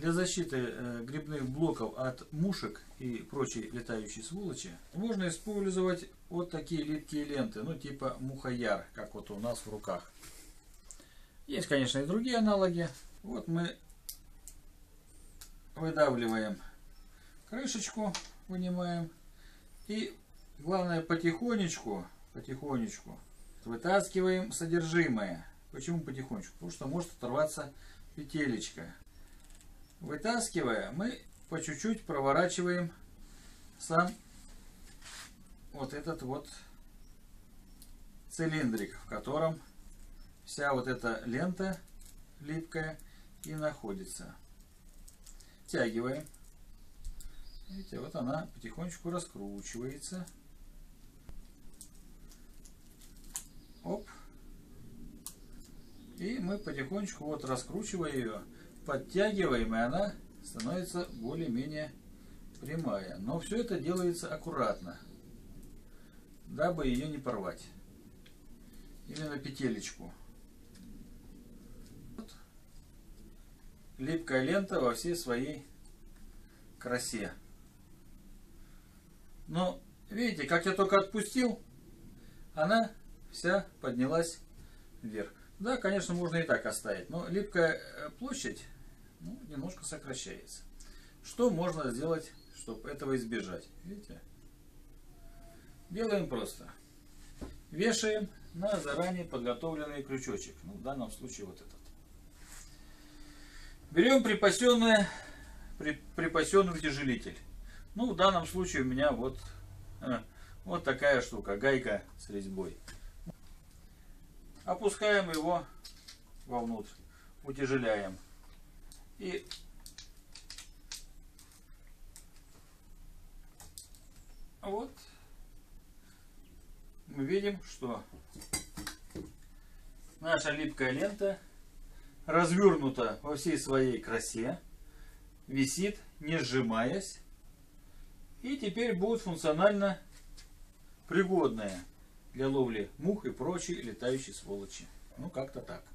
Для защиты грибных блоков от мушек и прочей летающей сволочи можно использовать вот такие липкие ленты, ну типа мухояр, как вот у нас в руках. Есть, конечно, и другие аналоги. Вот мы выдавливаем крышечку, вынимаем и, главное, потихонечку вытаскиваем содержимое. Почему потихонечку? Потому что может оторваться петелечка. Вытаскивая, мы по чуть-чуть проворачиваем сам вот этот вот цилиндрик, в котором вся вот эта лента липкая и находится. Втягиваем. Видите, вот она потихонечку раскручивается. Оп. И мы потихонечку вот раскручивая ее, подтягиваем, и она становится более-менее прямая. Но все это делается аккуратно, дабы ее не порвать. Именно петелечку. Вот. Липкая лента во всей своей красе. Но видите, как я только отпустил, она вся поднялась вверх. Да, конечно, можно и так оставить, но липкая площадь немножко сокращается. Что можно сделать, чтобы этого избежать? Видите? Делаем просто. Вешаем на заранее подготовленный крючочек. Ну, в данном случае вот этот. Берем припасенный утяжелитель. Ну, в данном случае у меня вот такая штука, гайка с резьбой. Опускаем его вовнутрь, утяжеляем. И вот мы видим, что наша липкая лента развернута во всей своей красе, висит, не сжимаясь, и теперь будет функционально пригодная для ловли мух и прочей летающей сволочи. Ну, как-то так.